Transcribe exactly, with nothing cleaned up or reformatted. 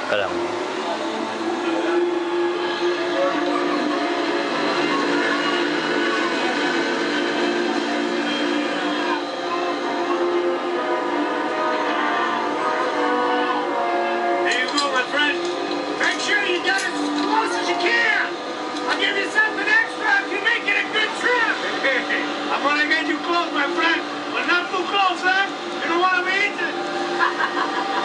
ka lang. I'm gonna get you close, my friend, but not too close, huh? You don't want to be eaten.